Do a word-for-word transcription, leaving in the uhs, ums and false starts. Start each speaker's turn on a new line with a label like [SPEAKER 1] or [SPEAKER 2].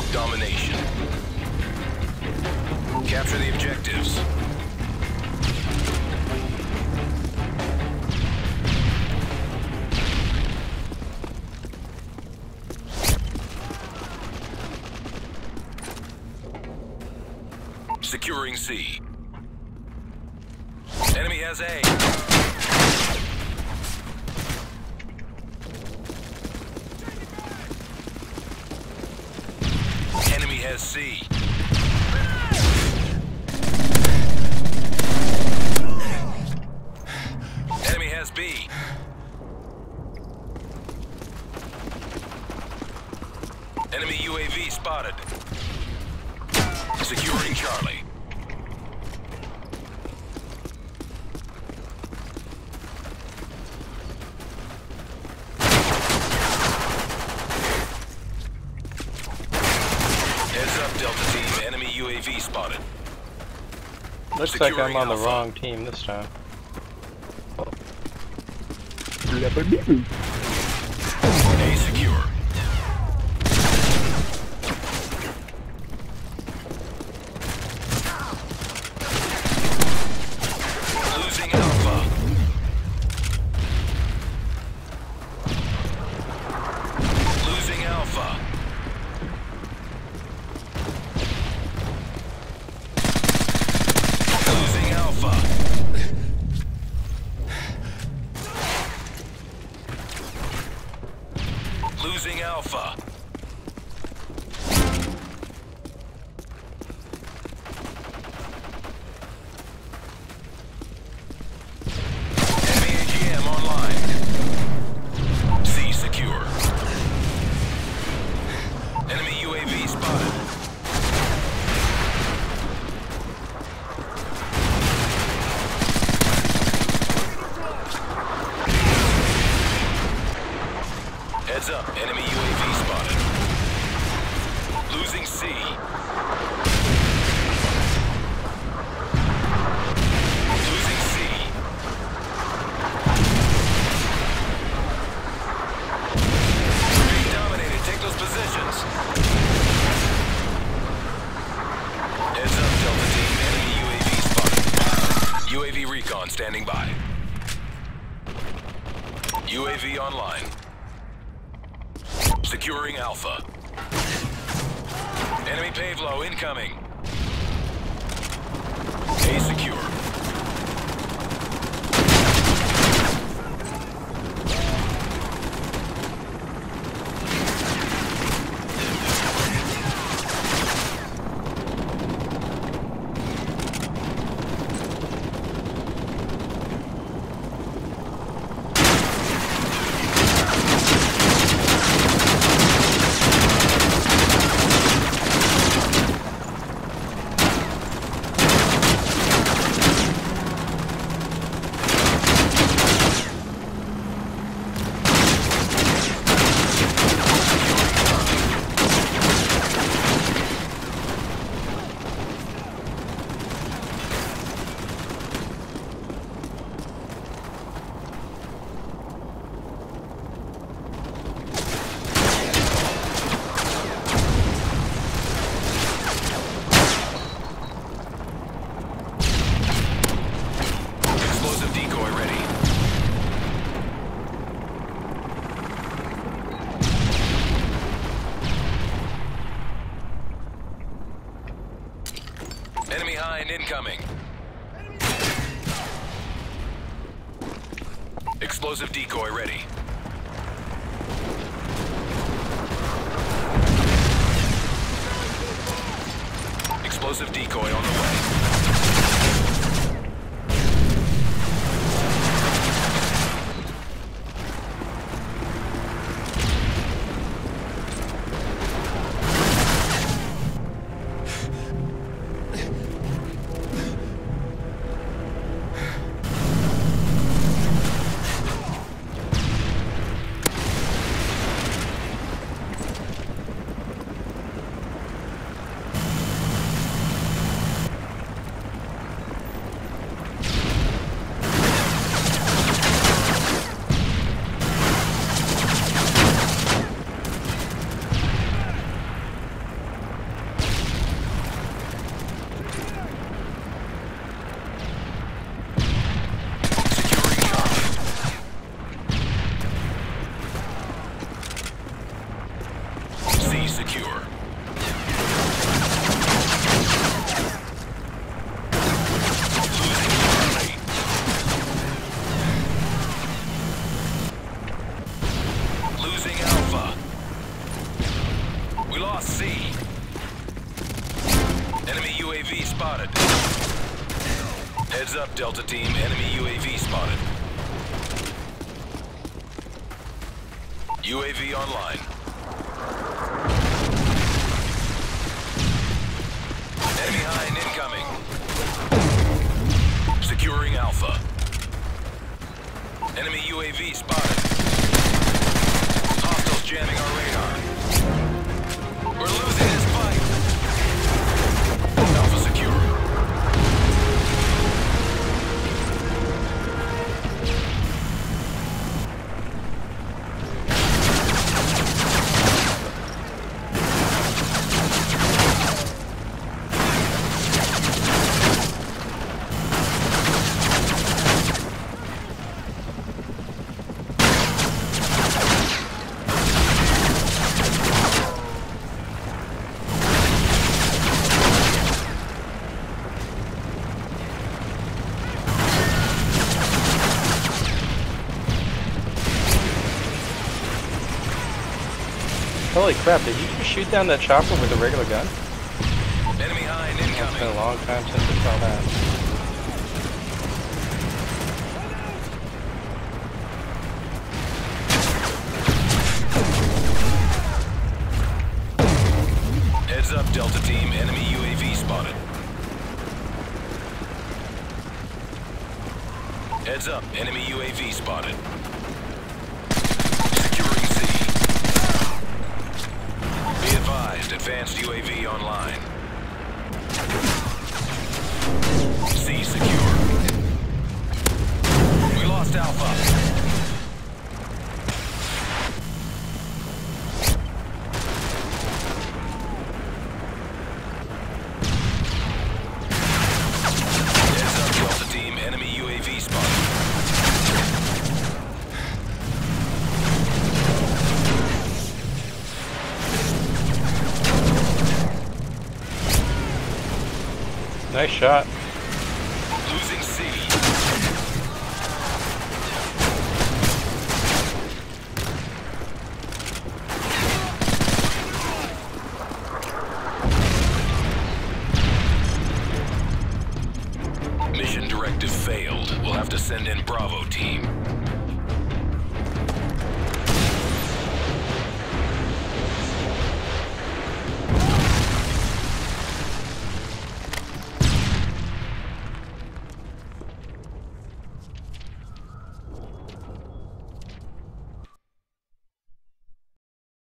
[SPEAKER 1] Domination. Capture the objectives. Securing C. Enemy has A. Enemy has C. Enemy has B. Enemy U A V spotted. Securing Charlie. Heads up, Delta Team. Enemy U A V spotted.
[SPEAKER 2] Looks
[SPEAKER 1] Securing
[SPEAKER 2] like I'm on
[SPEAKER 1] Alpha.
[SPEAKER 2] the wrong team this time.
[SPEAKER 1] A secure. Losing Alpha. Losing Alpha. Losing Alpha. Losing Alpha. Enemy A G M online. C secure. Enemy U A V spotted. Heads up, enemy U A V spotted. Losing C. Losing C. We're being dominated. Take those positions. Heads up, Delta Team. Enemy U A V spotted. U A V recon standing by. U A V online. Securing Alpha. Enemy Pavlo incoming. A secure. Explosive decoy ready. Enemy hind incoming. Explosive decoy ready. Explosive decoy on the way. secure. Losing Charlie. Losing Alpha. We lost C. Enemy U A V spotted. Heads up, Delta Team. Enemy U A V spotted. U A V online. Enemy hind incoming. Securing Alpha. Enemy U A V spotted. Hostiles jamming our radar. We're losing this fight. Alpha secure.
[SPEAKER 2] Holy crap, did you just shoot down that chopper with a regular gun?
[SPEAKER 1] Enemy hind
[SPEAKER 2] It's been
[SPEAKER 1] incoming.
[SPEAKER 2] a long time since I saw that.
[SPEAKER 1] Heads up, Delta Team. Enemy U A V spotted. Heads up. Enemy U A V spotted. Securing C. Be advised, advanced U A V online. C secure. We lost Alpha. Heads up, Delta Team. Enemy U A V spotted.
[SPEAKER 2] Nice shot.
[SPEAKER 1] Losing C. Mission directive failed. We'll have to send in Bravo Team.